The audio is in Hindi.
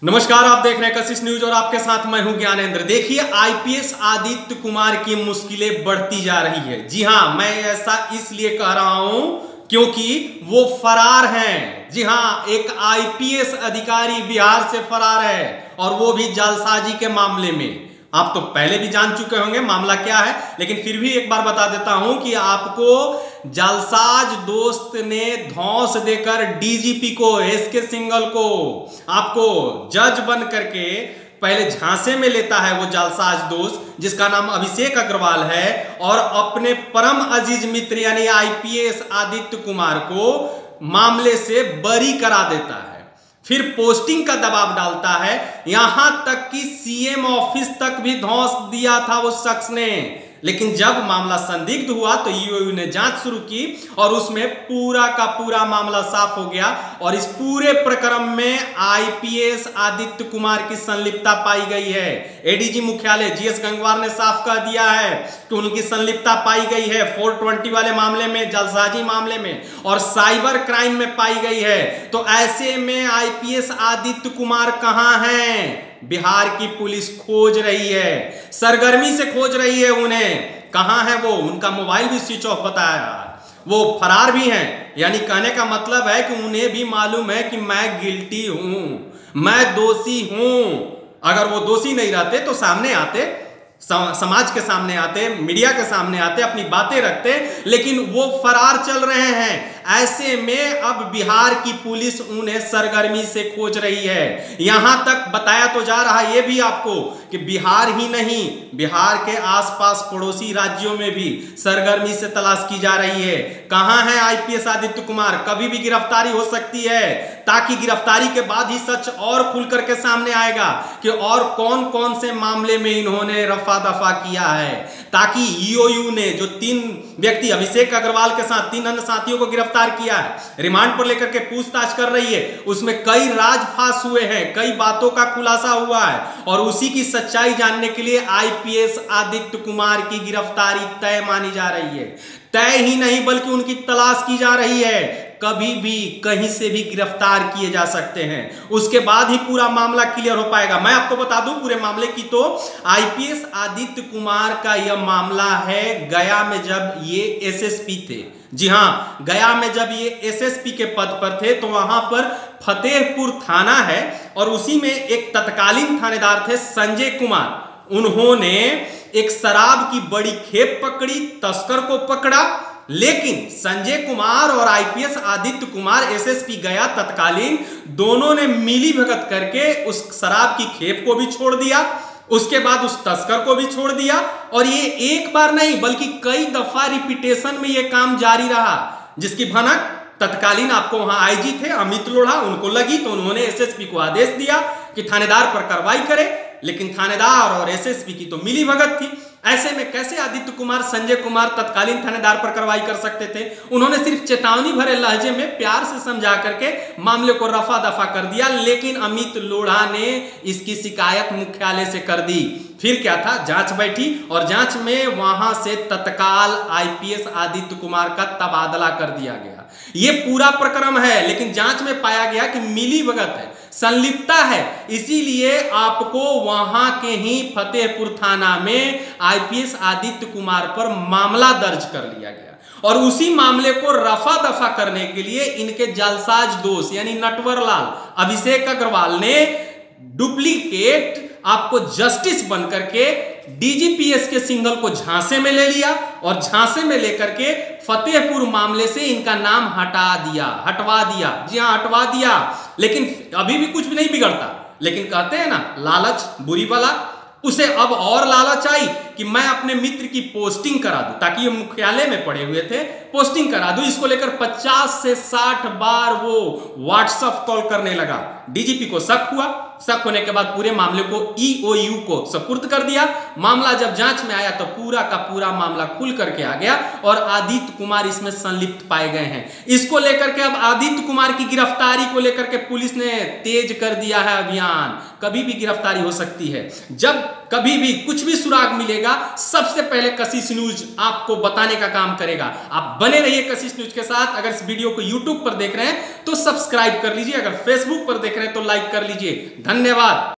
नमस्कार, आप देख रहे हैं कशिश न्यूज और आपके साथ मैं हूं ज्ञानेंद्र। देखिए, आईपीएस आदित्य कुमार की मुश्किलें बढ़ती जा रही है। जी हां, मैं ऐसा इसलिए कह रहा हूं क्योंकि वो फरार हैं। जी हां, एक आईपीएस अधिकारी बिहार से फरार है और वो भी जालसाजी के मामले में। आप तो पहले भी जान चुके होंगे मामला क्या है, लेकिन फिर भी एक बार बता देता हूं कि आपको जालसाज दोस्त ने धौंस देकर डीजीपी को, एसके सिंघल को, आपको जज बन करके पहले झांसे में लेता है। वो जालसाज दोस्त जिसका नाम अभिषेक अग्रवाल है, और अपने परम अजीज मित्र यानी आईपीएस आदित्य कुमार को मामले से बरी करा देता है। फिर पोस्टिंग का दबाव डालता है, यहां तक कि सीएम ऑफिस तक भी धौंस दिया था उस शख्स ने। लेकिन जब मामला संदिग्ध हुआ तो ईओयू ने जांच शुरू की और उसमें पूरा का पूरा मामला साफ हो गया और इस पूरे प्रकरण में आईपीएस आदित्य कुमार की संलिप्तता पाई गई है। एडीजी मुख्यालय जीएस गंगवार ने साफ कह दिया है कि उनकी संलिप्तता पाई गई है 420 वाले मामले में, जालसाजी मामले में और साइबर क्राइम में पाई गई है। तो ऐसे में आईपीएस आदित्य कुमार कहां हैं? बिहार की पुलिस खोज रही है, सरगर्मी से खोज रही है उन्हें। कहां है वो? उनका मोबाइल भी स्विच ऑफ बताया, वो फरार भी हैं। यानी कहने का मतलब है कि उन्हें भी मालूम है कि मैं गिल्टी हूं, मैं दोषी हूं। अगर वो दोषी नहीं रहते तो सामने आते, समाज के सामने आते, मीडिया के सामने आते, अपनी बातें रखते, लेकिन वो फरार चल रहे हैं। ऐसे में अब बिहार की पुलिस उन्हें सरगर्मी से खोज रही है। यहां तक बताया तो जा रहा है ये भी आपको कि बिहार ही नहीं, बिहार के आसपास पड़ोसी राज्यों में भी सरगर्मी से तलाश की जा रही है। कहां है आईपीएस आदित्य कुमार? कभी भी गिरफ्तारी हो सकती है, ताकि गिरफ्तारी के बाद ही सच और खुल करके सामने आएगा कि और कौन कौन से मामले में इन्होंने रफा दफा किया है। ताकि ईओयू ने जो 3 व्यक्ति अभिषेक अग्रवाल के साथ 3 अन्य साथियों को गिरफ्तार किया है, रिमांड पर लेकर के पूछताछ कर रही है, उसमें कई राज फांस हुए हैं, कई बातों का खुलासा हुआ है और उसी की सच्चाई जानने के लिए आईपीएस आदित्य कुमार की गिरफ्तारी तय मानी जा रही है। तय ही नहीं बल्कि उनकी तलाश की जा रही है। कभी भी कहीं से भी गिरफ्तार किए जा सकते हैं, उसके बाद ही पूरा मामला क्लियर हो पाएगा। मैं आपको बता दूं पूरे मामले की, तो आईपीएस आदित्य कुमार का यह मामला है गया में जब ये एसएसपी थे। जी हां, गया में जब ये एसएसपी के पद पर थे तो वहां पर फतेहपुर थाना है और उसी में एक तत्कालीन थानेदार थे संजय कुमार। उन्होंने एक शराब की बड़ी खेप पकड़ी, तस्कर को पकड़ा, लेकिन संजय कुमार और आईपीएस आदित्य कुमार एसएसपी गया तत्कालीन दोनों ने मिली भगत करके उस शराब की खेप को भी छोड़ दिया, उसके बाद उस तस्कर को भी छोड़ दिया। और ये एक बार नहीं बल्कि कई दफा रिपीटेशन में ये काम जारी रहा, जिसकी भनक तत्कालीन आपको वहां आईजी थे अमित लोढ़ा, उनको लगी तो उन्होंने एसएसपी को आदेश दिया कि थानेदार पर कार्रवाई करे। लेकिन थानेदार और एसएसपी की तो मिली भगत थी। ऐसे में कैसे आदित्य कुमार, संजय कुमार तत्कालीन थानेदार पर कार्रवाई कर सकते थे? उन्होंने सिर्फ चेतावनी भरे लहजे में प्यार से समझा करके मामले को रफा दफा कर दिया, लेकिन अमित लोढ़ा ने इसकी शिकायत मुख्यालय से कर दी। फिर क्या था, जांच बैठी और जांच में वहां से तत्काल आईपीएस आदित्य कुमार का तबादला कर दिया गया। ये पूरा प्रकरण है, लेकिन जांच में पाया गया कि मिली भगत है, संलिप्तता है, इसीलिए आपको वहां के ही फतेहपुर थाना में आईपीएस आदित्य कुमार पर मामला दर्ज कर लिया गया। और उसी मामले को रफा दफा करने के लिए इनके जालसाज दोस्त यानी नटवर लाल, अभिषेक अग्रवाल ने डुप्लीकेट आपको जस्टिस बनकर के डीजीपीएस के सिंघल को झांसे में ले लिया और झांसे में लेकर के फतेहपुर मामले से इनका नाम हटवा दिया। जी हां, हटवा दिया। लेकिन अभी भी कुछ भी नहीं बिगड़ता, लेकिन कहते हैं ना, लालच बुरी बला। उसे अब और लालच आई कि मैं अपने मित्र की पोस्टिंग करा दूं, ताकि ये मुख्यालय में पड़े हुए थे, पोस्टिंग करा दूं। इसको लेकर 50 से 60 बार वो व्हाट्सएप कॉल करने लगा। डीजीपी को शक हुआ, शक होने के बाद पूरे मामले को ईओयू को सुपुर्द कर दिया। मामला जब जांच में आया तो पूरा का पूरा मामला खुल करके आ गया और आदित्य कुमार इसमें संलिप्त पाए गए हैं। इसको लेकर के अब आदित्य कुमार की गिरफ्तारी को लेकर के पुलिस ने तेज कर दिया है अभियान। कभी भी गिरफ्तारी हो सकती है। जब कभी भी कुछ भी सुराग मिलेगा, सबसे पहले कशिश न्यूज आपको बताने का काम करेगा। आप बने रहिए कशिश न्यूज के साथ। अगर इस वीडियो को यूट्यूब पर देख रहे हैं तो सब्सक्राइब कर लीजिए, अगर फेसबुक पर देख रहे हैं तो लाइक कर लीजिए। धन्यवाद।